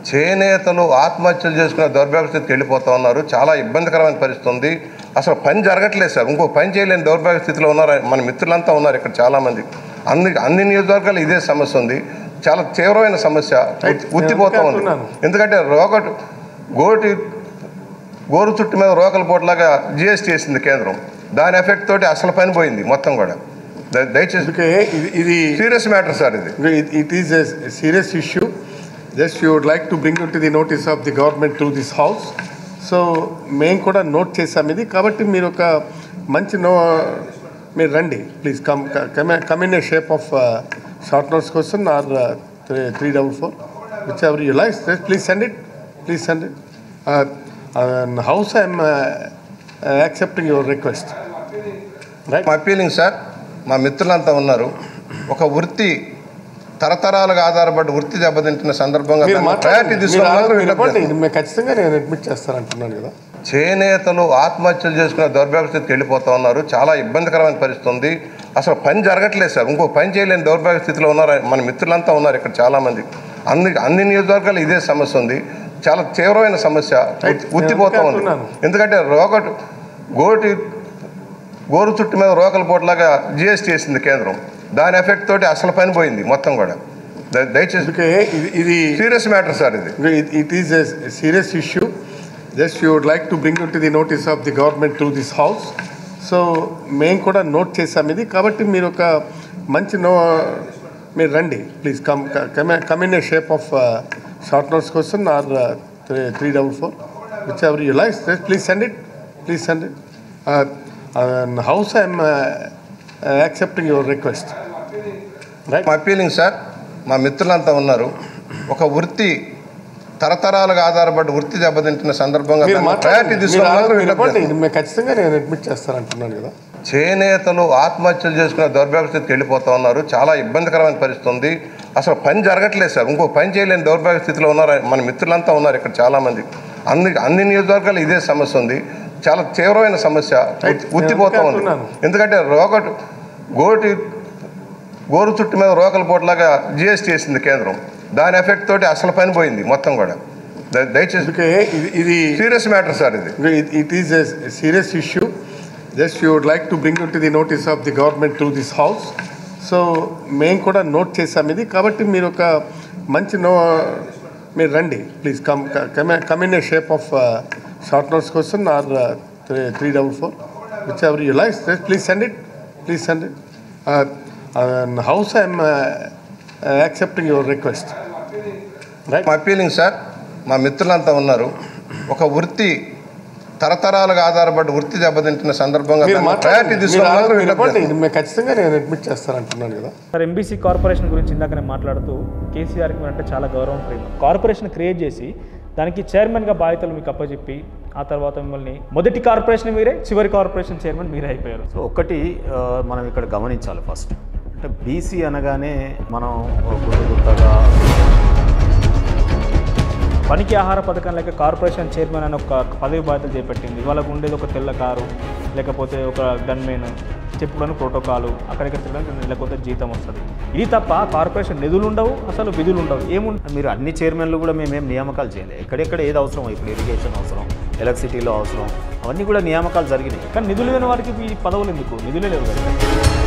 చేనేతలు ఆత్మహత్యలు చేసుకునే దౌర్భాగ్య స్థితికి వెళ్ళిపోతూ ఉన్నారు. చాలా ఇబ్బందికరమైన పరిస్థితి ఉంది. అసలు పని జరగట్లేదు సార్. ఇంకో పని చేయలేని దౌర్భాగ్య స్థితిలో ఉన్నారు. మన మిత్రులంతా ఉన్నారు ఇక్కడ చాలామంది. అన్ని నియోజకవర్గాలు ఇదే సమస్య ఉంది. చాలా తీవ్రమైన సమస్య ఉత్తిపోతూ ఉంది. ఎందుకంటే గోరు చుట్టు మీద రోకల పోట్లాగా జిఎస్టీ వేసింది కేంద్రం. దాని ఎఫెక్ట్ తోటి అసలు పని పోయింది మొత్తం కూడా. దయచేసి ఇది serious matter sir. It is a serious issue. Just you would like to bring it to the notice of the government through this house. So మేము కూడా నోట్ చేసాం ఇది. కాబట్టి మీరు ఒక మంచి మీరు రండి please. Come in a shape of short notes question or 344 whichever you like. Please send it. House I'm accepting your request. మా అపీలింగ్ సార్, మా మిత్రులంతా ఉన్నారు. ఒక వృత్తి తరతరాలుగా ఆధారపడి వృత్తి దెబ్బతింటున్న సందర్భంగా ఖచ్చితంగా నేను అడ్మిట్ చేస్తానంటున్నాను కదా. చేనేతలు ఆత్మహత్యలు చేసుకునే దౌర్భాగ్య స్థితికి వెళ్ళిపోతూ ఉన్నారు. చాలా ఇబ్బందికరమైన పరిస్థితి ఉంది. అసలు పని జరగట్లేదు సార్. ఇంకో పని చేయలేని దౌర్భాగ్య స్థితిలో ఉన్నారు. మన మిత్రులంతా ఉన్నారు ఇక్కడ చాలామంది. అన్ని నియోజకవర్గాలు ఇదే సమస్య ఉంది. చాలా తీవ్రమైన సమస్య ఉత్తిపోతూ ఉంది. ఎందుకంటే గోరు చుట్టు మీద రోకల పోట్లాగా జిఎస్టీ వేసింది కేంద్రం. దాని ఎఫెక్ట్ తోటి అసలు పని పోయింది మొత్తం కూడా. దయచేసి ఇది serious matter sir. It is a serious issue. Just you would like to bring it to the notice of the government through this house. So మేము కూడా నోట్ చేసాం ఇది. కాబట్టి మీరు ఒక మంచి మీరు రండి please. Come in a shape of short notes question or 344 whichever you like. Please send it. House I'm accepting your request. మా అపీలింగ్ సార్, మా మిత్రులంతా ఉన్నారు. ఒక వృత్తి తరతరాలుగా ఆధారపడి వృత్తి దెబ్బతింటున్న సందర్భంగా ఖచ్చితంగా నేను అడ్మిట్ చేస్తానంటున్నాను కదా. చేనేతలు ఆత్మహత్యలు చేసుకునే దౌర్భాగ్య స్థితికి వెళ్ళిపోతూ ఉన్నారు. చాలా ఇబ్బందికరమైన పరిస్థితి ఉంది. అసలు పని జరగట్లేదు సార్. ఇంకో పని చేయలేని దౌర్భాగ్య స్థితిలో ఉన్నారు. మన మిత్రులంతా ఉన్నారు ఇక్కడ చాలామంది. అన్ని నియోజకవర్గాలు ఇదే సమస్య ఉంది. చాలా తీవ్రమైన సమస్య ఉత్తిపోతూ ఉంది. ఎందుకంటే గోరు చుట్టు మీద రోకల పోట్లాగా జిఎస్టీ వేసింది కేంద్రం. దాని ఎఫెక్ట్ తోటి అసలు పని పోయింది మొత్తం కూడా. దయచేసి ఇది serious matter sir. It is a serious issue. Just you would like to bring it to the notice of the government through this house. So మేము కూడా నోట్ చేసాం ఇది. కాబట్టి మీరు ఒక మంచి మీరు రండి please. Come in a shape of short notes question or 344 whichever you like. Please send it. House I'm accepting your request. మా అపీలింగ్ సార్, మా మిత్రులంతా ఉన్నారు. ఒక వృత్తి తరతరాలుగా ఆధారపడి వృత్తి దెబ్బతింటున్న సందర్భంగా ఖచ్చితంగా నేను అడ్మిట్ చేస్తానంటున్నాను కదా. సార్, ఎంబీసీ కార్పొరేషన్ గురించి ఇందాకనే మాట్లాడుతూ కేసీఆర్కి అంటే చాలా గౌరవం, ప్రేమ. కార్పొరేషన్ క్రియేట్ చేసి దానికి చైర్మన్గా బాధ్యతలు మీకు అప్పచెప్పి ఆ తర్వాత మిమ్మల్ని మొదటి కార్పొరేషన్ మీరే, చివరి కార్పొరేషన్ చైర్మన్ మీరే అయిపోయారు. సో ఒకటి మనం ఇక్కడ గమనించాలి. ఫస్ట్ అంటే బీసీ అనగానే మనం గుర్తుగా పనికి ఆహార పథకం లేక కార్పొరేషన్ చైర్మన్ అని ఒక పదవి బాధ్యత చేపట్టింది. వాళ్ళకు ఉండేది ఒక తెల్ల కారు, లేకపోతే ఒక గన్మెన్, చెప్పుకోవడానికి ప్రోటోకాలు, అక్కడికి తిరగడానికి లేకపోతే జీతం వస్తుంది. ఇది తప్ప కార్పొరేషన్ నిధులు ఉండవు, అసలు విధులు ఉండవు. మీరు అన్ని చైర్మన్లు కూడా మేమేం నియామకాలు చేయలేదు. ఎక్కడెక్కడ ఏది అవసరం, ఇప్పుడు ఇరిగేషన్ అవసరం, ఎలక్ట్రిసిటీలో అవసరం, అవన్నీ కూడా నియామకాలు జరిగినాయి. కానీ నిధులు లేని వారికి ఈ పదవులు ఎందుకు? నిధులే లేవు కదా.